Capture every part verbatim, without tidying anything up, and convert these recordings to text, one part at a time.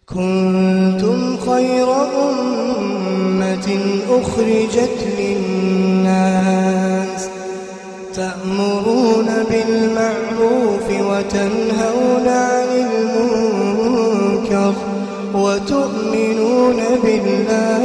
كنتم خير أمة أخرجت للناس تأمرون بالمعروف وتنهون عن المنكر وتؤمنون بالله.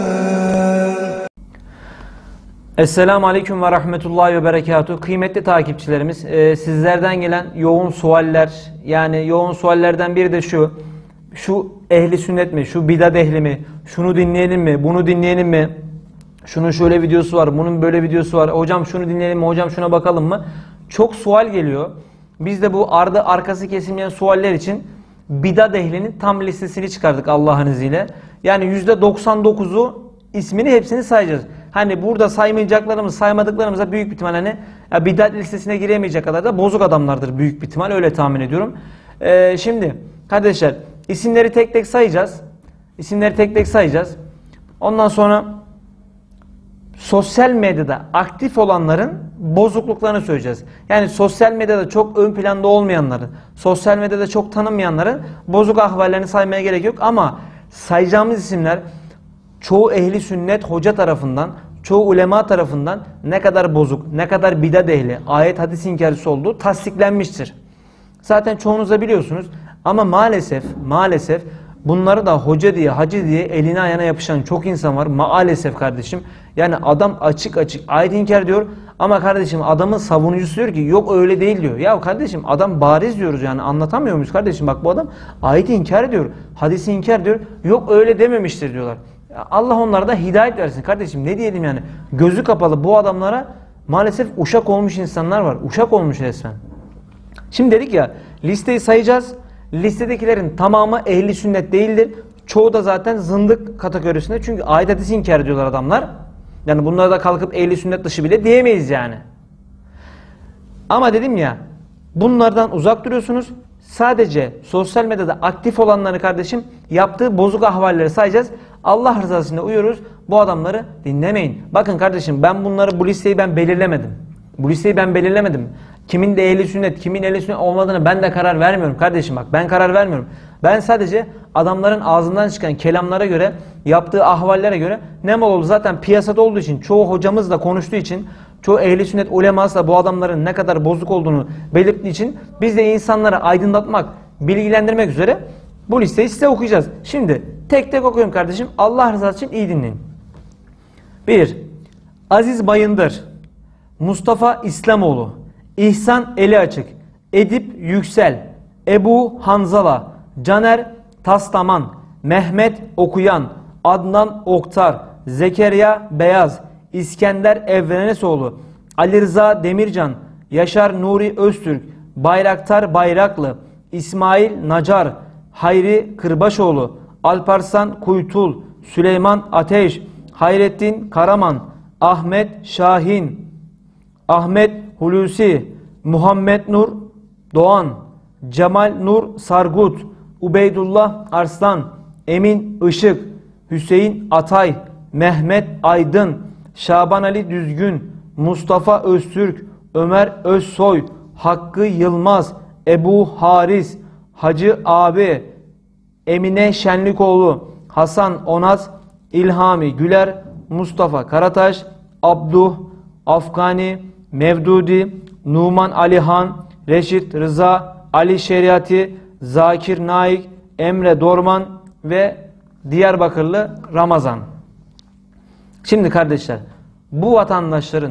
Esselamu Aleyküm ve Rahmetullahi ve Berekatuhu. Kıymetli takipçilerimiz, e, sizlerden gelen yoğun sualler, yani yoğun suallerden biri de şu. Şu ehli sünnet mi, şu bidat ehli mi, şunu dinleyelim mi, bunu dinleyelim mi, şunun şöyle videosu var, bunun böyle videosu var, hocam şunu dinleyelim mi, hocam şuna bakalım mı? Çok sual geliyor. Biz de bu ardı arkası kesilmeyen sualler için bidat ehlinin tam listesini çıkardık Allah'ın izniyle. Yani yüzde doksan dokuzu ismini hepsini sayacağız. Hani burada saymayacaklarımız, saymadıklarımıza büyük bir ihtimal hani ya bidat listesine giremeyecek kadar da bozuk adamlardır büyük bir ihtimal, öyle tahmin ediyorum. Ee, şimdi kardeşler, isimleri tek tek sayacağız. İsimleri tek tek sayacağız. Ondan sonra sosyal medyada aktif olanların bozukluklarını söyleyeceğiz. Yani sosyal medyada çok ön planda olmayanların, sosyal medyada çok tanınmayanların bozuk ahvallerini saymaya gerek yok. Ama sayacağımız isimler çoğu ehli sünnet hoca tarafından, çoğu ulema tarafından ne kadar bozuk, ne kadar bidat ehli, ayet hadis inkarcısı olduğu tasdiklenmiştir. Zaten çoğunuz da biliyorsunuz. Ama maalesef, maalesef bunları da hoca diye, hacı diye eline ayağına yapışan çok insan var. Maalesef kardeşim. Yani adam açık açık ayet inkar diyor. Ama kardeşim adamın savunucusu diyor ki yok öyle değil diyor. Ya kardeşim adam bariz diyoruz, yani anlatamıyor muyuz kardeşim? Bak bu adam ayeti inkar ediyor, hadisi inkar diyor. Yok öyle dememiştir diyorlar. Allah onlara da hidayet versin kardeşim, ne diyelim yani. Gözü kapalı bu adamlara maalesef uşak olmuş insanlar var. Uşak olmuş resmen. Şimdi dedik ya, listeyi sayacağız. Listedekilerin tamamı ehli sünnet değildir. Çoğu da zaten zındık kategorisinde. Çünkü ayet hadisi inkar ediyorlar adamlar. Yani bunlara da kalkıp ehli sünnet dışı bile diyemeyiz yani. Ama dedim ya, bunlardan uzak duruyorsunuz. Sadece sosyal medyada aktif olanları kardeşim yaptığı bozuk ahvalleri sayacağız. Allah rızası için uyuyoruz. Bu adamları dinlemeyin. Bakın kardeşim, ben bunları, bu listeyi ben belirlemedim. Bu listeyi ben belirlemedim. Kimin de ehli sünnet, kimin ehli sünnet olmadığını ben de karar vermiyorum kardeşim, bak ben karar vermiyorum. Ben sadece adamların ağzından çıkan kelamlara göre, yaptığı ahvallere göre ne mal oldu zaten piyasada olduğu için, çoğu hocamız da konuştuğu için, çoğu ehli sünnet uleması da bu adamların ne kadar bozuk olduğunu belirttiği için biz de insanları aydınlatmak, bilgilendirmek üzere bu listeyi size okuyacağız. Şimdi tek tek okuyorum kardeşim. Allah rızası için iyi dinleyin. bir. Aziz Bayındır, Mustafa İslamoğlu, İhsan Eliaçık, Edip Yüksel, Ebu Hanzala, Caner Taslaman, Mehmet Okuyan, Adnan Oktar, Zekeriya Beyaz, İskender Evrenesoğlu, Ali Rıza Demircan, Yaşar Nuri Öztürk, Bayraktar Bayraklı, İsmail Nacar, Hayri Kırbaşoğlu, Alparslan Kuytul, Süleyman Ateş, Hayrettin Karaman, Ahmet Şahin, Ahmet Hulusi, Muhammed Nur Doğan, Cemal Nur Sargut, Ubeydullah Arslan, Emin Işık, Hüseyin Atay, Mehmet Aydın, Şaban Ali Düzgün, Mustafa Öztürk, Ömer Özsoy, Hakkı Yılmaz, Ebu Haris, Hacı Abi, Emine Şenlikoğlu, Hasan Onaz, İlhami Güler, Mustafa Karataş, Abduh Afgani, Mevdudi, Numan Alihan, Reşit Rıza, Ali Şeriati, Zakir Naik, Emre Dorman ve Diyarbakırlı Ramazan. Şimdi kardeşler, bu vatandaşların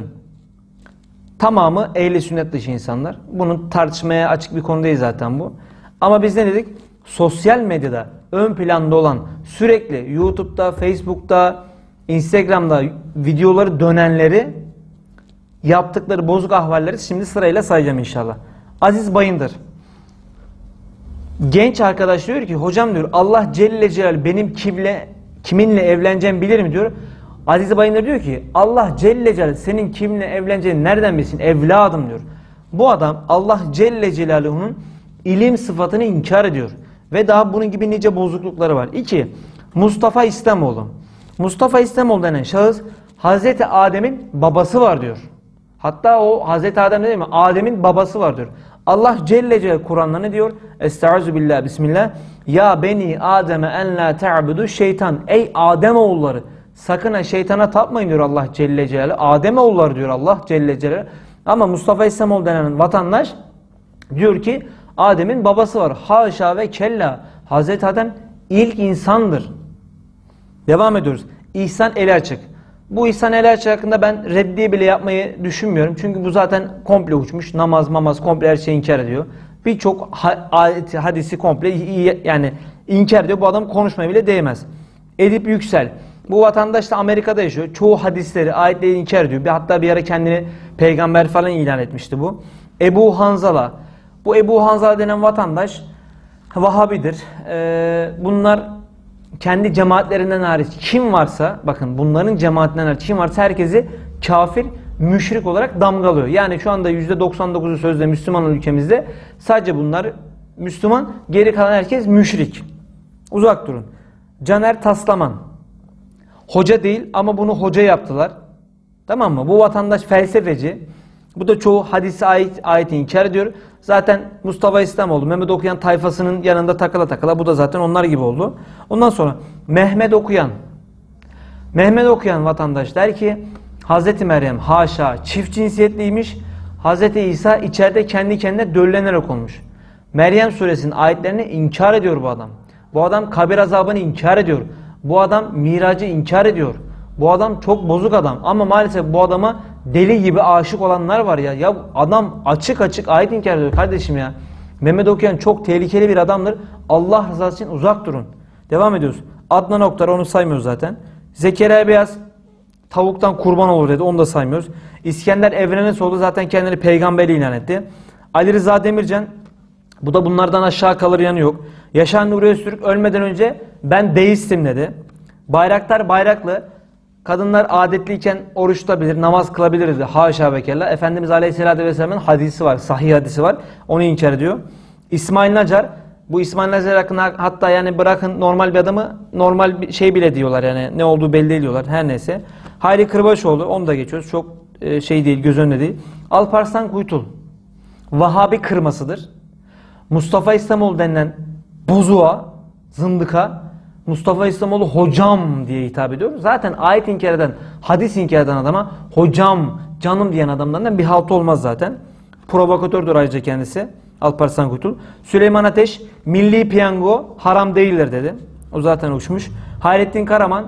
tamamı ehli sünnet dışı insanlar. Bunun tartışmaya açık bir konu değil zaten bu. Ama biz ne dedik? Sosyal medyada ön planda olan, sürekli YouTube'da, Facebook'ta, Instagram'da videoları dönenleri, yaptıkları bozuk ahvalleri şimdi sırayla sayacağım inşallah. Aziz Bayındır. Genç arkadaş diyor ki hocam diyor, Allah Celle Celal benim kimle, kiminle evleneceğimi bilir mi diyor. Aziz Bayındır diyor ki Allah Celle Celal senin kimle evleneceğini nereden bilsin evladım diyor. Bu adam Allah Celle Celaluhu'nun ilim sıfatını inkar ediyor. Ve daha bunun gibi nice bozuklukları var. iki. Mustafa İslamoğlu. Mustafa İslamoğlu denen şahıs Hazreti Adem'in babası var diyor. Hatta o Hazreti Adem değil mi? Adem'in babası var diyor. Allah Celle Celle Kur'an'da ne diyor? Estaizu billah, bismillah. Ya beni Adem'e en la ta'budu şeytan. Ey Adem oğulları, sakın ha şeytana tapmayın diyor Allah Celle Celaluhu. Adem oğulları diyor Allah Celle Celaluhu. Ama Mustafa İslamoğlu denen vatandaş diyor ki Adem'in babası var. Haşa ve kella. Hazreti Adem ilk insandır. Devam ediyoruz. İhsan eli açık. Bu İhsan eli açık hakkında ben reddiye bile yapmayı düşünmüyorum. Çünkü bu zaten komple uçmuş. Namaz mamaz komple her şeyi inkar ediyor. Birçok ayet hadisi komple yani inkar ediyor. Bu adam konuşmaya bile değmez. Edip Yüksel. Bu vatandaş da Amerika'da yaşıyor. Çoğu hadisleri, ayetleri inkar ediyor. Bir, hatta bir ara kendini peygamber falan ilan etmişti bu. Ebu Hanzala. Bu Ebu Hanzala denen vatandaş Vahabidir. Ee, bunlar kendi cemaatlerinden hariç kim varsa, bakın bunların cemaatinden hariç kim varsa herkesi kafir, müşrik olarak damgalıyor. Yani şu anda yüzde doksan dokuzu sözde Müslüman ülkemizde sadece bunlar Müslüman, geri kalan herkes müşrik. Uzak durun. Caner Taslaman. Hoca değil ama bunu hoca yaptılar. Tamam mı? Bu vatandaş felsefeci. Bu da çoğu hadisi ayet, ayeti inkar ediyor. Zaten Mustafa İslamoğlu, Mehmet Okuyan tayfasının yanında takıla takıla bu da zaten onlar gibi oldu. Ondan sonra Mehmet Okuyan. Mehmet Okuyan vatandaş der ki Hazreti Meryem haşa çift cinsiyetliymiş. Hazreti İsa içeride kendi kendine döllenerek olmuş. Meryem suresinin ayetlerini inkar ediyor bu adam. Bu adam kabir azabını inkar ediyor. Bu adam miracı inkar ediyor. Bu adam çok bozuk adam ama maalesef bu adama deli gibi aşık olanlar var ya. Ya adam açık açık ayet inkar ediyor kardeşim ya. Mehmet Okuyan çok tehlikeli bir adamdır. Allah rızası için uzak durun. Devam ediyoruz. Adnan Oktar, onu saymıyoruz zaten. Zekeriya Beyaz tavuktan kurban olur dedi, onu da saymıyoruz. İskender Evrenesoğlu zaten kendini peygamber ilan etti. Ali Rıza Demircan, bu da bunlardan aşağı kalır yanı yok. Yaşar Nuri Öztürk ölmeden önce ben deistim dedi. Bayraktar Bayraklı, kadınlar adetliyken oruç tutabilir, namaz kılabilir dedi. Haşa ve kella. Efendimiz Aleyhisselatü Vesselam'ın hadisi var, sahih hadisi var. Onu inkar ediyor. İsmail Nacar, bu İsmail Nacar hakkında hatta yani bırakın normal bir adamı, normal bir şey bile diyorlar yani ne olduğu belli değil diyorlar. Her neyse. Hayri Kırbaşoğlu, onu da geçiyoruz. Çok şey değil, göz önünde değil. Alparslan Kuytul, Vahabi kırmasıdır. Mustafa İslamoğlu denilen bozuğa, zındıka, Mustafa İslamoğlu hocam diye hitap ediyor. Zaten ayet inkar eden, hadis inkar eden adama hocam, canım diyen adamlardan bir halt olmaz zaten. Provokatördür ayrıca kendisi. Alparslan Kuytul. Süleyman Ateş, milli piyango haram değildir dedi. O zaten uçmuş. Hayrettin Karaman,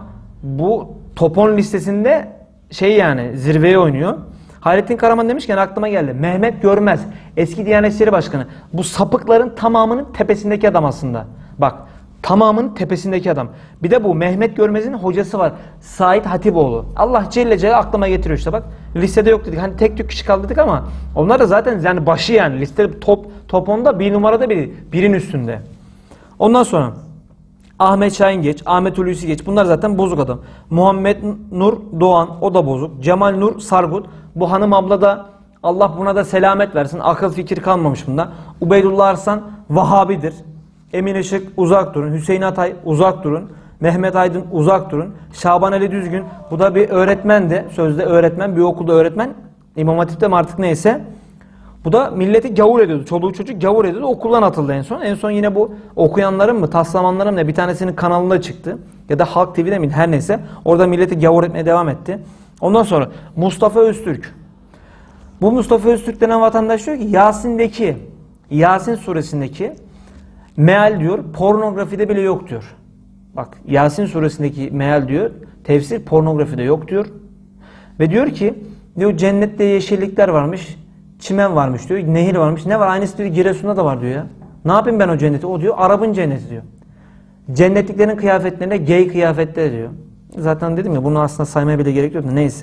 bu topon listesinde şey yani zirveye oynuyor. Hayrettin Karaman demişken aklıma geldi. Mehmet Görmez, eski Diyanet İşleri Başkanı. Bu sapıkların tamamının tepesindeki adam aslında. Bak, tamamının tepesindeki adam. Bir de bu Mehmet Görmez'in hocası var. Said Hatipoğlu. Allah Celle Celaluhu aklıma getiriyor işte bak. Listede yok dedik. Hani tek tük kişi kaldı dedik ama onlar da zaten yani başı yani. Listede top, top onda bir numarada biri. Birin üstünde. Ondan sonra Ahmet Şahin geç, Ahmet Hulusi geç. Bunlar zaten bozuk adam. Muhammed Nur Doğan, o da bozuk. Cemal Nur Sargut. Bu hanım abla da Allah buna da selamet versin. Akıl fikir kalmamış bunda. Ubeydullah Arslan Vahabidir. Emin Işık uzak durun. Hüseyin Atay uzak durun. Mehmet Aydın uzak durun. Şaban Ali Düzgün, bu da bir öğretmendi. Sözde öğretmen, bir okulda öğretmen. İmam Hatip'te mi artık neyse. Bu da milleti gavur ediyordu. Çoluğu çocuk gavur ediyordu. Okuldan atıldı en son. En son yine bu okuyanların mı, taslamanların mı bir tanesinin kanalında çıktı. Ya da Halk T V'de miydi her neyse. Orada milleti gavur etmeye devam etti. Ondan sonra Mustafa Öztürk. Bu Mustafa Öztürk denen vatandaş diyor ki Yasin'deki, Yasin suresindeki meal diyor pornografide bile yok diyor. Bak Yasin suresindeki meal diyor tefsir pornografide yok diyor. Ve diyor ki diyor cennette yeşillikler varmış, çimen varmış diyor, nehir varmış. Ne var? Aynısı diyor Giresun'da da var diyor ya. Ne yapayım ben o cenneti? O diyor Arap'ın cenneti diyor. Cennetliklerin kıyafetlerine gay kıyafetler diyor. Zaten dedim ya bunu aslında saymaya bile gerek yok da neyse.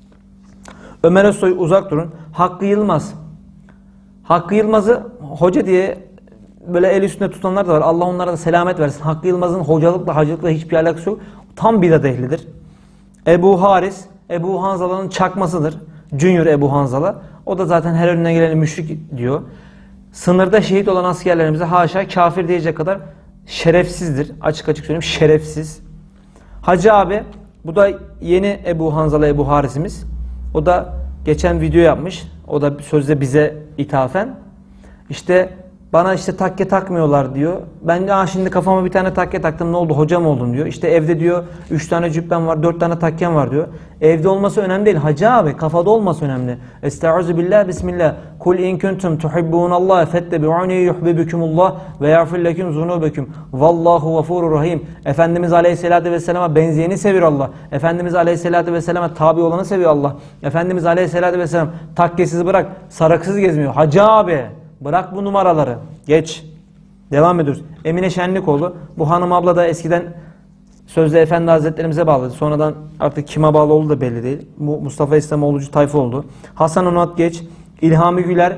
Ömer Özsoy uzak durun. Hakkı Yılmaz. Hakkı Yılmaz'ı hoca diye böyle el üstünde tutanlar da var. Allah onlara da selamet versin. Hakkı Yılmaz'ın hocalıkla hacılıkla hiçbir alakası yok. Tam bidat ehlidir. Ebu Haris, Ebu Hanzala'nın çakmasıdır. Junior Ebu Hanzala. O da zaten her önüne geleni müşrik diyor. Sınırda şehit olan askerlerimize haşa kafir diyecek kadar şerefsizdir. Açık açık söyleyeyim şerefsiz. Hacı abi, bu da yeni Ebu Hanzala Ebu Haris'imiz. O da geçen video yapmış. O da sözde bize ithafen. İşte Bana işte takke takmıyorlar diyor. Ben de şimdi kafama bir tane takke taktım, ne oldu, hocam oldun diyor. İşte evde diyor üç tane cübbem var, dört tane takken var diyor. Evde olması önemli değil hacı abi, kafada olması önemli. Estaizu billah, bismillah. Kul in kuntum tuhibbunallaha fettebi'uni yuhibbukumullah ve yaghfir lekum zunubakum. Vallahu gafurur rahim. Efendimiz Aleyhisselatü Vesselam'a benzeyeni seviyor Allah. Efendimiz Aleyhisselatü Vesselam'a tabi olanı seviyor Allah. Efendimiz Aleyhisselatü Vesselam takkesiz bırak, saraksız gezmiyor. Hacı abi, bırak bu numaraları. Geç. Devam ediyoruz. Emine Şenlikoğlu. Bu hanım abla da eskiden sözde Efendi Hazretlerimize bağladı. Sonradan artık kime bağlı olduğu da belli değil. Bu Mustafa İslamoğlu'cu tayfa oldu. Hasan Onat Geç. İlhami Güler.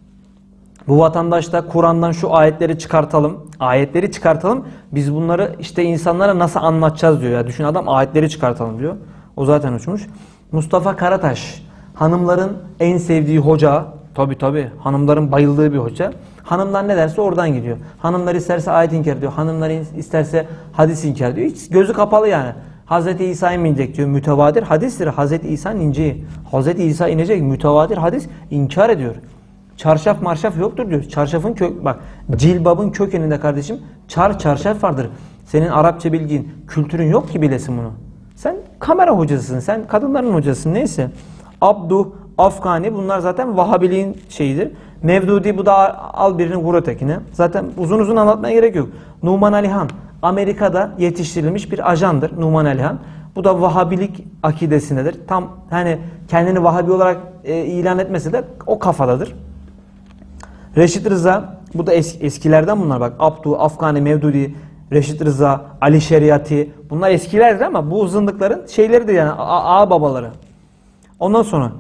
Bu vatandaş da Kur'an'dan şu ayetleri çıkartalım. Ayetleri çıkartalım. Biz bunları işte insanlara nasıl anlatacağız diyor. Ya düşün, adam ayetleri çıkartalım diyor. O zaten uçmuş. Mustafa Karataş. Hanımların en sevdiği hoca. Tabi tabi. Hanımların bayıldığı bir hoca. Hanımlar ne derse oradan gidiyor. Hanımlar isterse ayet inkar ediyor. Hanımlar isterse hadis inkar ediyor. Hiç gözü kapalı yani. Hazreti İsa'yı mı inecek diyor. Mütevatir hadistir. Hazreti İsa'nın ineceği. Hazreti İsa inecek. Mütevatir hadis inkar ediyor. Çarşaf marşaf yoktur diyor. Çarşafın kök, bak cilbabın kökeninde kardeşim çar çarşaf vardır. Senin Arapça bilgin, kültürün yok ki bilesin bunu. Sen kamera hocasısın. Sen kadınların hocasısın. Neyse. Abdu, Afgani, bunlar zaten Vahabiliğin şeyidir. Mevdudi, bu da al birini vur ötekine. Zaten uzun uzun anlatmaya gerek yok. Numan Alihan, Amerika'da yetiştirilmiş bir ajandır Numan Alihan. Bu da Vahabilik akidesindedir. Tam hani kendini Vahabi olarak e, ilan etmese de o kafadadır. Reşit Rıza, bu da es, eskilerden bunlar bak. Abdu, Afgani, Mevdudi, Reşit Rıza, Ali Şeriati, bunlar eskilerdir ama bu zındıkların şeyleridir yani, ağa babaları. Ondan sonra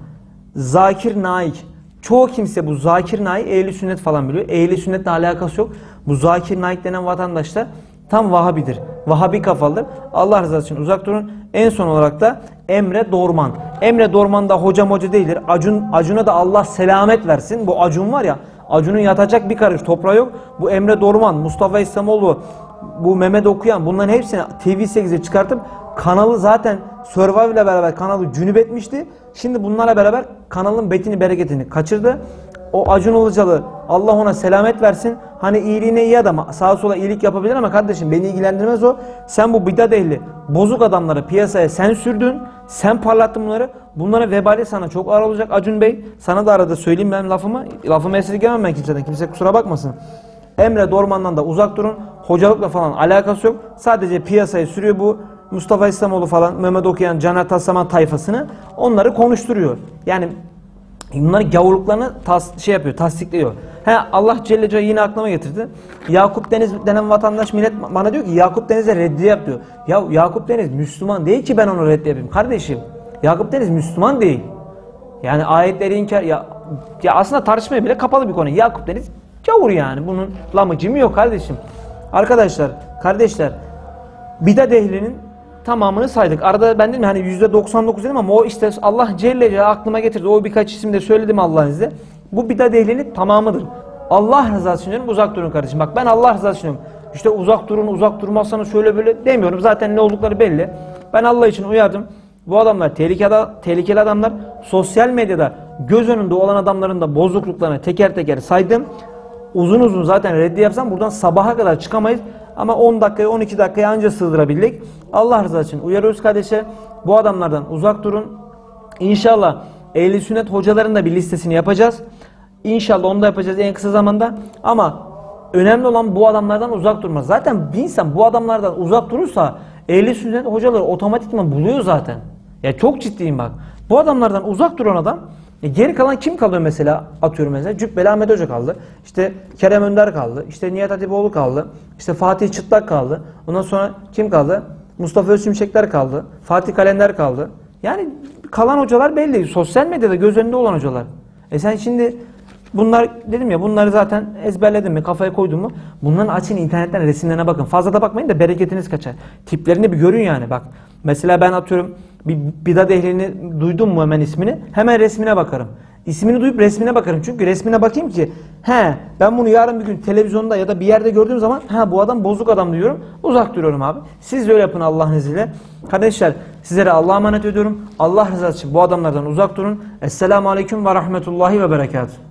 Zakir Naik. Çoğu kimse bu Zakir Naik ehli sünnet falan biliyor. Ehli sünnetle alakası yok. Bu Zakir Naik denen vatandaş da tam Vahabidir. Vahabi kafalıdır. Allah rızası için uzak durun. En son olarak da Emre Dorman. Emre Dorman da hocam hoca değildir. Acun, Acun'a da Allah selamet versin. Bu Acun var ya, Acun'un yatacak bir karış toprağı yok. Bu Emre Dorman, Mustafa İslamoğlu, bu Mehmet Okuyan, bunların hepsini T V sekize çıkartıp kanalı zaten Survivor ile beraber kanalı cünüp etmişti. Şimdi bunlarla beraber kanalın betini bereketini kaçırdı. O Acun Ilıcalı, Allah ona selamet versin. Hani iyiliğine iyi adam, sağa sola iyilik yapabilir ama kardeşim beni ilgilendirmez o. Sen bu bidat ehli, bozuk adamları piyasaya sen sürdün. Sen parlattın bunları. Bunların vebali sana çok ağır olacak Acun Bey. Sana da arada söyleyeyim ben lafımı. Lafımı esirgemem ben kimseden. Kimse kusura bakmasın. Emre Dorman'dan da uzak durun. Hocalıkla falan alakası yok. Sadece piyasaya sürüyor bu Mustafa İslamoğlu falan, Mehmet Okuyan, Caner Taslaman tayfasını. Onları konuşturuyor. Yani bunların gavurluklarını tas şey yapıyor, tasdikliyor. He, Allah Celle Celaluhu yine aklıma getirdi. Yakup Deniz denen vatandaş, millet bana diyor ki Yakup Deniz'e reddiye yap diyor. Ya Yakup Deniz Müslüman değil ki ben onu reddiye yapayım. Kardeşim, Yakup Deniz Müslüman değil. Yani ayetleri inkar, ya, ya aslında tartışmaya bile kapalı bir konu. Yakup Deniz gavur yani. Bunun lamıcı mı yok kardeşim. Arkadaşlar, kardeşler, bidat ehlinin tamamını saydık. Arada ben dedim hani yüzde doksan dokuz dedim ama o işte Allah Celle Celaluhu aklıma getirdi. O birkaç isim de söyledim Allah'ın izniyle. Bu bidat ehlinin tamamıdır. Allah rızası için diyorum, uzak durun kardeşim. Bak ben Allah rızası için diyorum. İşte uzak durun, uzak durmazsanız şöyle böyle demiyorum. Zaten ne oldukları belli. Ben Allah için uyardım. Bu adamlar tehlikeli, tehlikeli adamlar. Sosyal medyada göz önünde olan adamların da bozukluklarını teker teker saydım. Uzun uzun zaten reddi yapsam buradan sabaha kadar çıkamayız. Ama on dakikaya on iki dakikaya anca sığdırabildik. Allah rızası için uyarıyoruz kardeşler. Bu adamlardan uzak durun. İnşallah Ehl-i Sünnet hocaların da bir listesini yapacağız. İnşallah onu da yapacağız en kısa zamanda. Ama önemli olan bu adamlardan uzak durmak. Zaten bir insan bu adamlardan uzak durursa Ehl-i Sünnet hocaları otomatikman buluyor zaten. Ya çok ciddiyim bak. Bu adamlardan uzak duran adam, e geri kalan kim kalıyor mesela? Atıyorum mesela Cübbeli Ahmet Hoca kaldı. İşte Kerem Önder kaldı. İşte Nihat Hatipoğlu kaldı. İşte Fatih Çıtlak kaldı. Ondan sonra kim kaldı? Mustafa Özçimşekler kaldı. Fatih Kalender kaldı. Yani kalan hocalar belli. Sosyal medyada göz önünde olan hocalar. E sen şimdi bunlar dedim ya, bunları zaten ezberledin mi, kafaya koydun mu? Bunların açın internetten resimlerine bakın. Fazla da bakmayın da bereketiniz kaçar. Tiplerini bir görün yani bak. Mesela ben atıyorum bir bidat ehlini duydum mu hemen ismini, hemen resmine bakarım. İsmini duyup resmine bakarım. Çünkü resmine bakayım ki he ben bunu yarın bir gün televizyonda ya da bir yerde gördüğüm zaman ha bu adam bozuk adam diyorum. Uzak duruyorum abi. Siz de öyle yapın Allah'ın izniyle. Kardeşler sizlere Allah'a emanet ediyorum. Allah rızası için bu adamlardan uzak durun. Esselamu Aleyküm ve Rahmetullahi ve Berekatuhu.